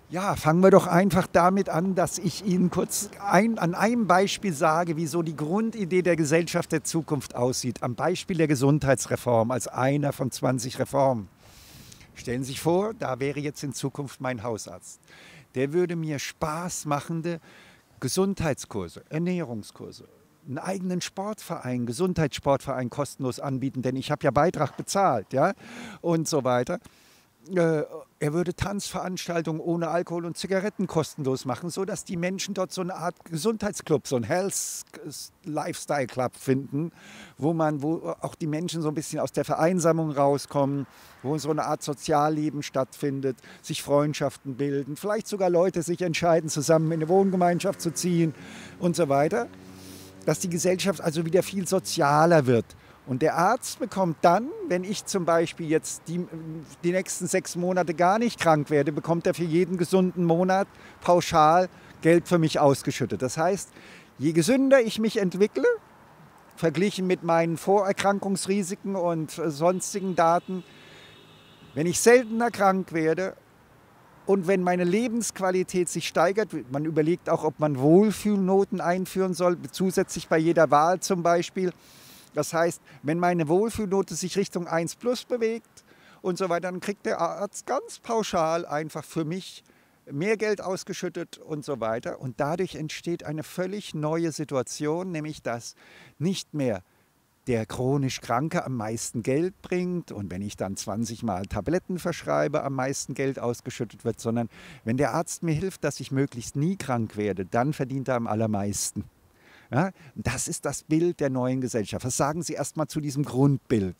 Ja, fangen wir doch einfach damit an, dass ich Ihnen kurz an einem Beispiel sage, wie so die Grundidee der Gesellschaft der Zukunft aussieht. Am Beispiel der Gesundheitsreform als einer von 20 Reformen. Stellen Sie sich vor, da wäre jetzt in Zukunft mein Hausarzt. Der würde mir spaßmachende Gesundheitskurse, Ernährungskurse, einen eigenen Sportverein, Gesundheitssportverein kostenlos anbieten, denn ich habe ja Beitrag bezahlt, ja, und so weiter. Er würde Tanzveranstaltungen ohne Alkohol und Zigaretten kostenlos machen, sodass die Menschen dort so eine Art Gesundheitsclub, so ein Health Lifestyle Club finden, wo auch die Menschen so ein bisschen aus der Vereinsamung rauskommen, wo so eine Art Sozialleben stattfindet, sich Freundschaften bilden, vielleicht sogar Leute sich entscheiden, zusammen in eine Wohngemeinschaft zu ziehen und so weiter. Dass die Gesellschaft also wieder viel sozialer wird. Und der Arzt bekommt dann, wenn ich zum Beispiel jetzt die nächsten 6 Monate gar nicht krank werde, bekommt er für jeden gesunden Monat pauschal Geld für mich ausgeschüttet. Das heißt, je gesünder ich mich entwickle, verglichen mit meinen Vorerkrankungsrisiken und sonstigen Daten, wenn ich seltener krank werde und wenn meine Lebensqualität sich steigert, man überlegt auch, ob man Wohlfühlnoten einführen soll, zusätzlich bei jeder Wahl zum Beispiel. Das heißt, wenn meine Wohlfühlnote sich Richtung 1 plus bewegt und so weiter, dann kriegt der Arzt ganz pauschal einfach für mich mehr Geld ausgeschüttet und so weiter. Und dadurch entsteht eine völlig neue Situation, nämlich dass nicht mehr der chronisch Kranke am meisten Geld bringt und wenn ich dann 20 Mal Tabletten verschreibe, am meisten Geld ausgeschüttet wird, sondern wenn der Arzt mir hilft, dass ich möglichst nie krank werde, dann verdient er am allermeisten. Ja, das ist das Bild der neuen Gesellschaft. Was sagen Sie erst mal zu diesem Grundbild?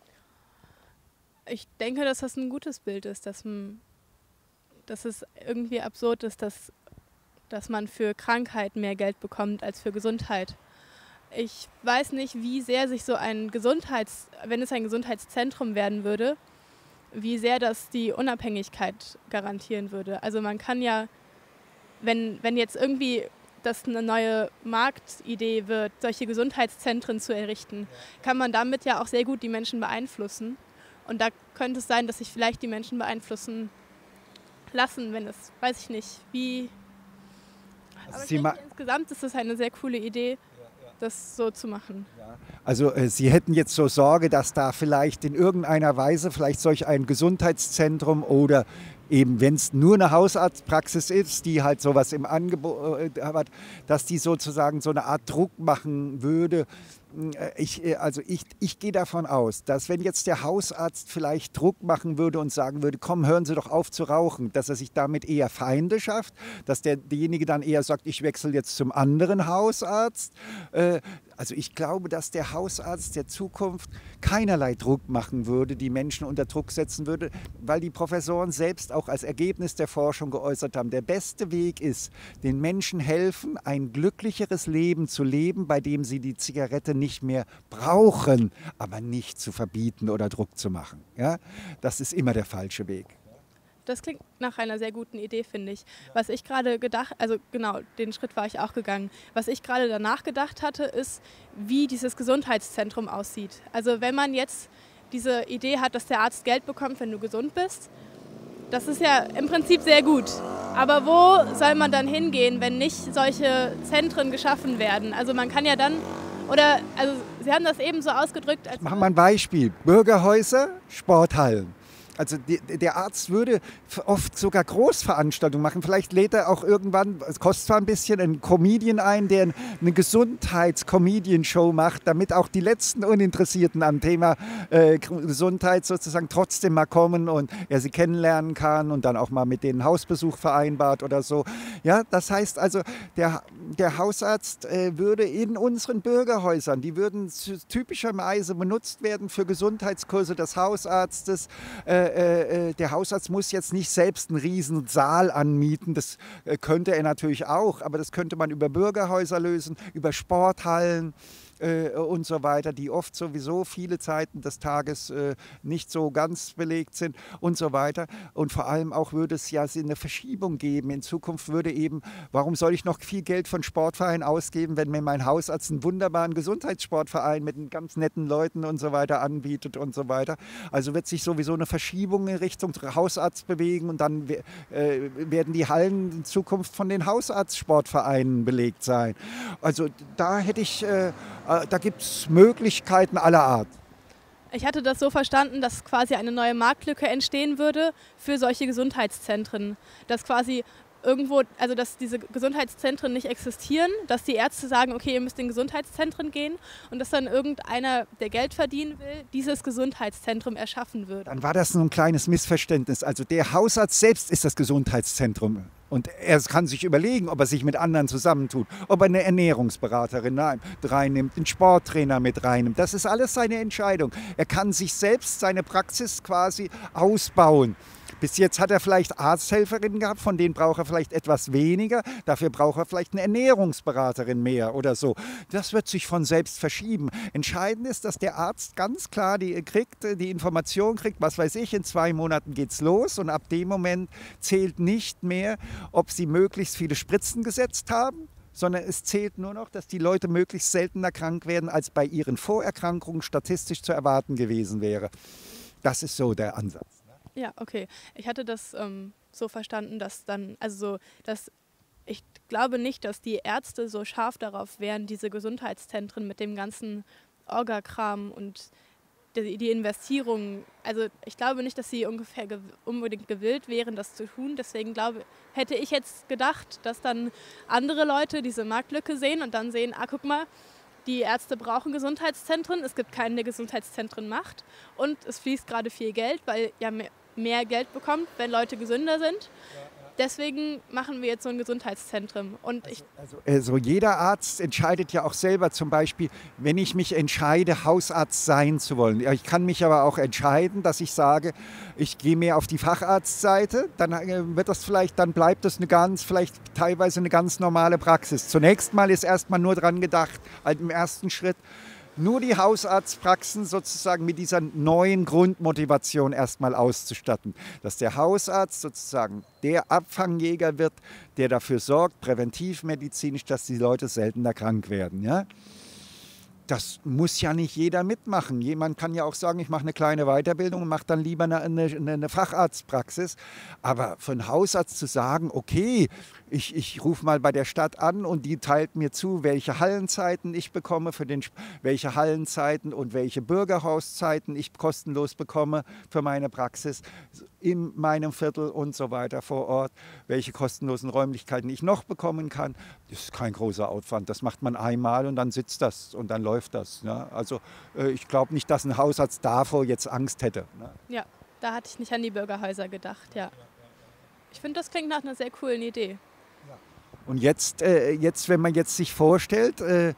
Ich denke, dass das ein gutes Bild ist, dass es irgendwie absurd ist, dass man für Krankheit mehr Geld bekommt als für Gesundheit. Ich weiß nicht, wie sehr sich so wenn es ein Gesundheitszentrum werden würde, wie sehr das die Unabhängigkeit garantieren würde. Also man kann ja, wenn jetzt irgendwie das eine neue Marktidee wird, solche Gesundheitszentren zu errichten, kann man damit ja auch sehr gut die Menschen beeinflussen. Und da könnte es sein, dass sich vielleicht die Menschen beeinflussen lassen, wenn es, weiß ich nicht, wie. Also Aber ich denke, insgesamt ist es eine sehr coole Idee, das so zu machen. Ja. Also Sie hätten jetzt so Sorge, dass da vielleicht in irgendeiner Weise vielleicht solch ein Gesundheitszentrum oder eben, wenn es nur eine Hausarztpraxis ist, die halt sowas im Angebot hat, dass die sozusagen so eine Art Druck machen würde. Ich gehe davon aus, dass wenn jetzt der Hausarzt vielleicht Druck machen würde und sagen würde, komm, hören Sie doch auf zu rauchen, dass er sich damit eher Feinde schafft, dass derjenige dann eher sagt, ich wechsle jetzt zum anderen Hausarzt. Also ich glaube, dass der Hausarzt der Zukunft keinerlei Druck machen würde, die Menschen unter Druck setzen würde, weil die Professoren selbst auch als Ergebnis der Forschung geäußert haben, der beste Weg ist, den Menschen helfen, ein glücklicheres Leben zu leben, bei dem sie die Zigarette nicht mehr brauchen, aber nicht zu verbieten oder Druck zu machen. Ja? Das ist immer der falsche Weg. Das klingt nach einer sehr guten Idee, finde ich. Was ich gerade gedacht, also genau, den Schritt war ich auch gegangen. Was ich gerade danach gedacht hatte, ist, wie dieses Gesundheitszentrum aussieht. Also wenn man jetzt diese Idee hat, dass der Arzt Geld bekommt, wenn du gesund bist, das ist ja im Prinzip sehr gut. Aber wo soll man dann hingehen, wenn nicht solche Zentren geschaffen werden? Also man kann ja dann, also Sie haben das eben so ausgedrückt. Machen wir ein Beispiel. Bürgerhäuser, Sporthallen. Also der Arzt würde oft sogar Großveranstaltungen machen. Vielleicht lädt er auch irgendwann, es kostet zwar ein bisschen, einen Comedian ein, der eine Gesundheits-Comedian-Show macht, damit auch die letzten Uninteressierten am Thema Gesundheit sozusagen trotzdem mal kommen und er sie kennenlernen kann und dann auch mal mit denen Hausbesuch vereinbart oder so. Ja, das heißt also, der Hausarzt würde in unseren Bürgerhäusern, die würden typischerweise benutzt werden für Gesundheitskurse des Hausarztes. Der Hausarzt muss jetzt nicht selbst einen riesen Saal anmieten, das könnte er natürlich auch, aber das könnte man über Bürgerhäuser lösen, über Sporthallen. und so weiter, die oft sowieso viele Zeiten des Tages nicht so ganz belegt sind und so weiter. Und vor allem auch würde es ja eine Verschiebung geben. In Zukunft würde eben, warum soll ich noch viel Geld von Sportvereinen ausgeben, wenn mir mein Hausarzt einen wunderbaren Gesundheitssportverein mit ganz netten Leuten und so weiter anbietet und so weiter. Also wird sich sowieso eine Verschiebung in Richtung Hausarzt bewegen und dann werden die Hallen in Zukunft von den Hausarztsportvereinen belegt sein. Also da da gibt es Möglichkeiten aller Art. Ich hatte das so verstanden, dass quasi eine neue Marktlücke entstehen würde für solche Gesundheitszentren. Dass quasi irgendwo, also dass diese Gesundheitszentren nicht existieren, dass die Ärzte sagen, okay, ihr müsst in Gesundheitszentren gehen und dass dann irgendeiner, der Geld verdienen will, dieses Gesundheitszentrum erschaffen würde. Dann war das nur ein kleines Missverständnis. Also der Hausarzt selbst ist das Gesundheitszentrum. Und er kann sich überlegen, ob er sich mit anderen zusammentut, ob er eine Ernährungsberaterin reinnimmt, einen Sporttrainer mit reinnimmt. Das ist alles seine Entscheidung. Er kann sich selbst seine Praxis quasi ausbauen. Bis jetzt hat er vielleicht Arzthelferinnen gehabt, von denen braucht er vielleicht etwas weniger. Dafür braucht er vielleicht eine Ernährungsberaterin mehr oder so. Das wird sich von selbst verschieben. Entscheidend ist, dass der Arzt ganz klar die Information kriegt, was weiß ich, in 2 Monaten geht's los. Und ab dem Moment zählt nicht mehr, ob sie möglichst viele Spritzen gesetzt haben, sondern es zählt nur noch, dass die Leute möglichst seltener krank werden, als bei ihren Vorerkrankungen statistisch zu erwarten gewesen wäre. Das ist so der Ansatz. Ja, okay. Ich hatte das so verstanden, dass dann, also so, dass ich glaube nicht, dass die Ärzte so scharf darauf wären, diese Gesundheitszentren mit dem ganzen Orgakram und die Investierung, also ich glaube nicht, dass sie unbedingt gewillt wären, das zu tun. Deswegen hätte ich jetzt gedacht, dass dann andere Leute diese Marktlücke sehen und dann sehen, guck mal, die Ärzte brauchen Gesundheitszentren, es gibt keinen, der Gesundheitszentren macht und es fließt gerade viel Geld, weil ja mehr Geld bekommt, wenn Leute gesünder sind. Deswegen machen wir jetzt so ein Gesundheitszentrum. Und also jeder Arzt entscheidet ja auch selber, zum Beispiel, wenn ich mich entscheide, Hausarzt sein zu wollen. Ich kann mich aber auch entscheiden, dass ich sage, ich gehe mehr auf die Facharztseite, dann dann bleibt das vielleicht teilweise eine ganz normale Praxis. Zunächst mal ist erstmal nur dran gedacht, halt im ersten Schritt, nur die Hausarztpraxen sozusagen mit dieser neuen Grundmotivation erstmal auszustatten. Dass der Hausarzt sozusagen der Abfangjäger wird, der dafür sorgt, präventivmedizinisch, dass die Leute seltener krank werden. Ja? Das muss ja nicht jeder mitmachen. Jemand kann ja auch sagen, ich mache eine kleine Weiterbildung und mache dann lieber eine Facharztpraxis. Aber für einen Hausarzt zu sagen, okay, ich rufe mal bei der Stadt an und die teilt mir zu, welche Hallenzeiten ich bekomme, welche Hallenzeiten und welche Bürgerhauszeiten ich kostenlos bekomme für meine Praxis in meinem Viertel und so weiter vor Ort, welche kostenlosen Räumlichkeiten ich noch bekommen kann. Das ist kein großer Aufwand. Das macht man einmal und dann sitzt das und dann läuft das. Ja? Also ich glaube nicht, dass ein Hausarzt davor jetzt Angst hätte. Ne? Ja, da hatte ich nicht an die Bürgerhäuser gedacht. Ja. Ich finde, das klingt nach einer sehr coolen Idee. Und jetzt, wenn man jetzt sich vorstellt,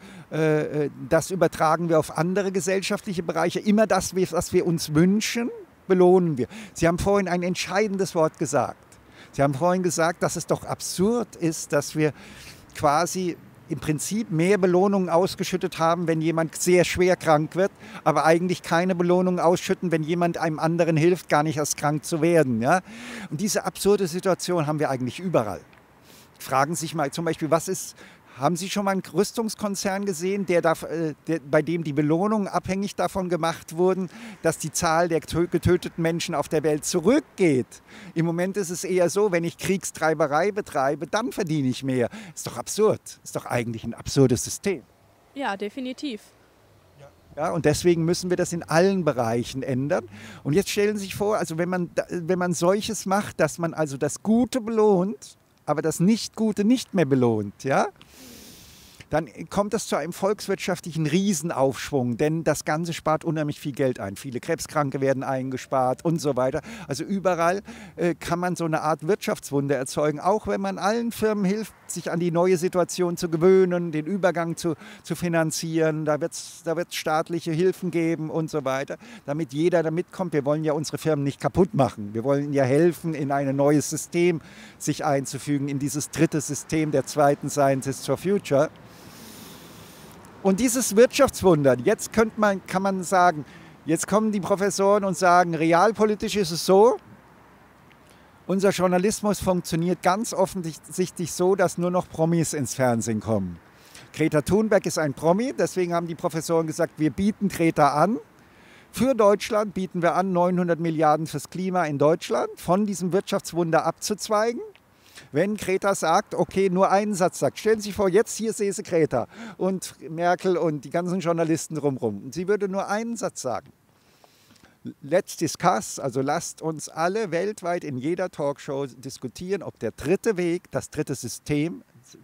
das übertragen wir auf andere gesellschaftliche Bereiche, immer das, was wir uns wünschen, belohnen wir. Sie haben vorhin ein entscheidendes Wort gesagt. Sie haben vorhin gesagt, dass es doch absurd ist, dass wir quasi im Prinzip mehr Belohnungen ausgeschüttet haben, wenn jemand sehr schwer krank wird, aber eigentlich keine Belohnung ausschütten, wenn jemand einem anderen hilft, gar nicht erst krank zu werden. Ja? Und diese absurde Situation haben wir eigentlich überall. Fragen Sie sich mal zum Beispiel, haben Sie schon mal einen Rüstungskonzern gesehen, bei dem die Belohnungen abhängig davon gemacht wurden, dass die Zahl der getöteten Menschen auf der Welt zurückgeht? Im Moment ist es eher so, wenn ich Kriegstreiberei betreibe, dann verdiene ich mehr. Ist doch absurd. Ist doch eigentlich ein absurdes System. Ja, definitiv. Ja, und deswegen müssen wir das in allen Bereichen ändern. Und jetzt stellen Sie sich vor, also wenn man solches macht, dass man also das Gute belohnt, aber das Nicht-Gute nicht mehr belohnt, ja? Dann kommt es zu einem volkswirtschaftlichen Riesenaufschwung, denn das Ganze spart unheimlich viel Geld ein. Viele Krebskranke werden eingespart und so weiter. Also überall kann man so eine Art Wirtschaftswunder erzeugen, auch wenn man allen Firmen hilft, sich an die neue Situation zu gewöhnen, den Übergang zu finanzieren. Da wird's staatliche Hilfen geben und so weiter, damit jeder da mitkommt. Wir wollen ja unsere Firmen nicht kaputt machen. Wir wollen ja helfen, in ein neues System sich einzufügen, in dieses dritte System der zweiten Scientists for Future. Und dieses Wirtschaftswunder, jetzt kann man sagen, jetzt kommen die Professoren und sagen, realpolitisch ist es so, unser Journalismus funktioniert ganz offensichtlich so, dass nur noch Promis ins Fernsehen kommen. Greta Thunberg ist ein Promi, deswegen haben die Professoren gesagt, wir bieten Greta an. Für Deutschland bieten wir an, 900 Milliarden fürs Klima in Deutschland von diesem Wirtschaftswunder abzuzweigen. Wenn Greta sagt, okay, nur einen Satz sagt, stellen Sie sich vor, jetzt hier sehe Sie Greta und Merkel und die ganzen Journalisten drumherum. Und sie würde nur einen Satz sagen. Let's discuss, also lasst uns alle weltweit in jeder Talkshow diskutieren, ob der dritte Weg, das dritte System,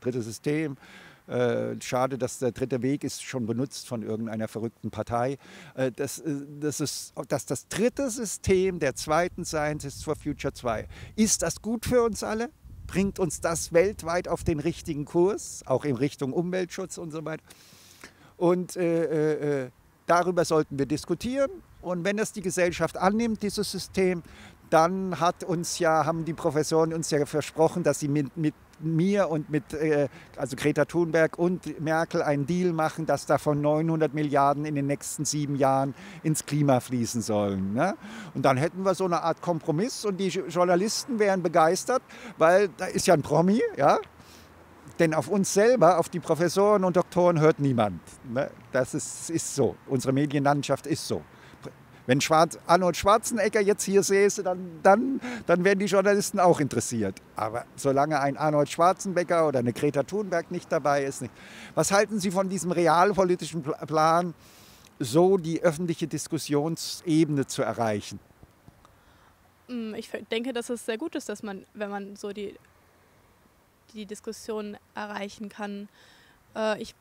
schade, dass der dritte Weg ist schon benutzt von irgendeiner verrückten Partei, dass das dritte System der zweiten Scientists for Future 2, ist das gut für uns alle? Bringt uns das weltweit auf den richtigen Kurs, auch in Richtung Umweltschutz und so weiter? Und darüber sollten wir diskutieren. Und wenn es die Gesellschaft annimmt, dieses System, dann haben die Professoren uns ja versprochen, dass sie mit mir und also Greta Thunberg und Merkel einen Deal machen, dass davon 900 Milliarden in den nächsten 7 Jahren ins Klima fließen sollen. Ne? Und dann hätten wir so eine Art Kompromiss und die Journalisten wären begeistert, weil da ist ja ein Promi, ja? Denn auf uns selber, auf die Professoren und Doktoren hört niemand. Ne? Das ist so, unsere Medienlandschaft ist so. Wenn Arnold Schwarzenegger jetzt hier säße, dann wären die Journalisten auch interessiert. Aber solange ein Arnold Schwarzenegger oder eine Greta Thunberg nicht dabei ist, nicht. Was halten Sie von diesem realpolitischen Plan, so die öffentliche Diskussionsebene zu erreichen? Ich denke, dass es sehr gut ist, dass man, wenn man so die Diskussion erreichen kann. Ich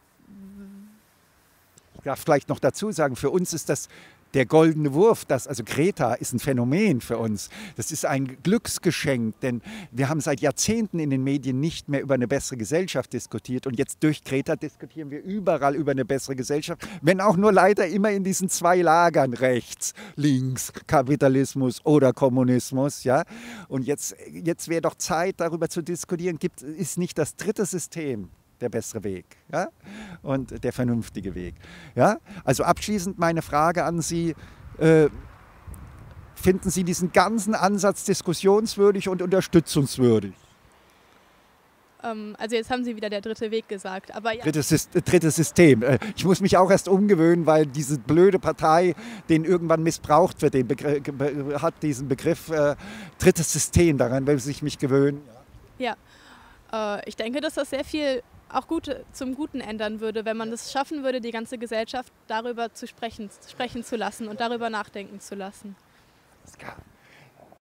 darf vielleicht noch dazu sagen, für uns ist das der goldene Wurf, also Greta ist ein Phänomen für uns. Das ist ein Glücksgeschenk, denn wir haben seit Jahrzehnten in den Medien nicht mehr über eine bessere Gesellschaft diskutiert und jetzt durch Greta diskutieren wir überall über eine bessere Gesellschaft, wenn auch nur leider immer in diesen 2 Lagern, rechts, links, Kapitalismus oder Kommunismus. Ja? Und jetzt wäre doch Zeit, darüber zu diskutieren, ist nicht das dritte System der bessere Weg, ja? Und der vernünftige Weg. Ja? Also abschließend meine Frage an Sie, finden Sie diesen ganzen Ansatz diskussionswürdig und unterstützungswürdig? Also jetzt haben Sie wieder der dritte Weg gesagt, aber ja. Drittes System. Ich muss mich auch erst umgewöhnen, weil diese blöde Partei den irgendwann missbraucht wird, hat diesen Begriff drittes System, daran will ich mich gewöhnen. Ja, ich denke, dass das sehr viel auch zum Guten ändern würde, wenn man es schaffen würde, die ganze Gesellschaft darüber sprechen zu lassen und darüber nachdenken zu lassen.